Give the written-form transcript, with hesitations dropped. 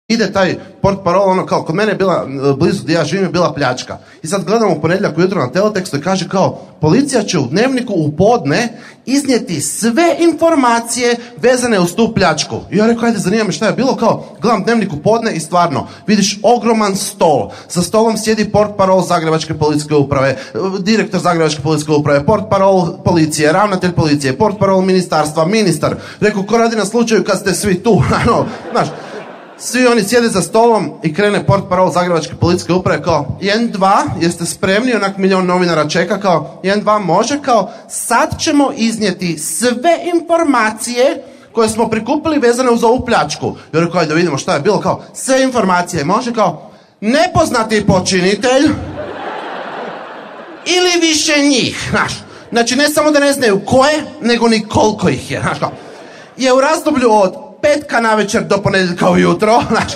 ide taj portparol, ono kao, kod mene je bila, blizu gdje ja živim, je bila pljačka. I sad gledamo u ponedjeljak ujutro na teletekstu i kaže kao, policija će u Dnevniku u podne iznijeti sve informacije vezane uz tu pljačku. I ja rekao, ajde, zanima me šta je bilo, kao, gledam Dnevnik u podne i stvarno, vidiš ogroman stol. Za stolom sjedi portparol Zagrebačke policijske uprave, direktor Zagrebačke policijske uprave, portparol policije, ravnatelj policije, portparol ministarstva, ministar. Rekao, ko radi na slučaju kad ste svi tu, ano, znaš. Svi oni sjede za stolom i krene portparol Zagrebačke policijske uprave kao 1-2, jeste spremni, onak milion novinara čeka kao 1-2 može, kao sad ćemo iznijeti sve informacije koje smo prikupili vezane uz ovu pljačku. I rekao, ajde da vidimo šta je bilo, kao sve informacije može, kao nepoznati počinitelj ili više njih, znaš. Znači ne samo da ne znaju ko je, nego ni koliko ih je, znaš, kao je u razdoblju od petka navečer do ponedjeljka ujutro, znaš.